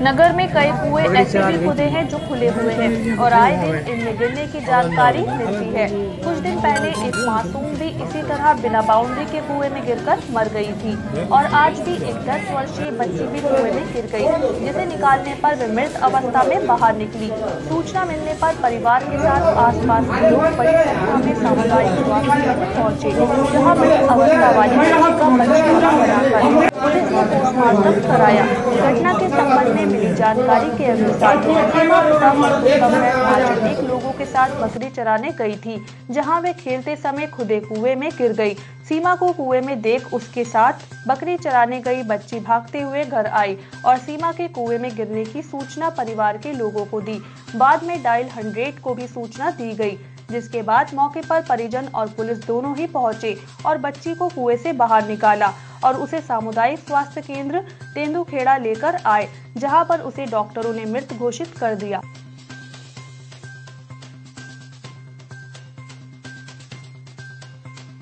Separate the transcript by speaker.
Speaker 1: नगर में कई कुएं ऐसे भी खुदे हैं जो खुले हुए हैं और आए दिन इनमें गिरने की जानकारी मिलती है। कुछ दिन पहले एक मासूम भी इसी तरह बिना बाउंड्री के कुएं में गिरकर मर गई थी और आज भी एक 10 वर्षीय बच्ची भी कुएं में गिर गई, जिसे निकालने पर वे मृत अवस्था में बाहर निकली। सूचना मिलने पर परिवार के साथ आसपास के लोग बड़ी संख्या में सामुदायिक स्वास्थ्य केंद्र पहुँचे, जहाँ मृत अवस्था वाली बच्ची का पंचनामा कराकर पुलिस ने पोस्टमार्टम कराया। घटना के संबंध में मिली जानकारी के अनुसार सीमा एक लोगों के साथ बकरी चराने गई थी, जहां वे खेलते समय खुदे कुएं में गिर गई। सीमा को कुएं में देख उसके साथ बकरी चराने गई बच्ची भागते हुए घर आई और सीमा के कुएं में गिरने की सूचना परिवार के लोगों को दी। बाद में डायल 100 को भी सूचना दी गई, जिसके बाद मौके पर परिजन और पुलिस दोनों ही पहुंचे और बच्ची को कुएं से बाहर निकाला और उसे सामुदायिक स्वास्थ्य केंद्र तेंदुखेड़ा लेकर आए, जहां पर उसे डॉक्टरों ने मृत घोषित कर दिया।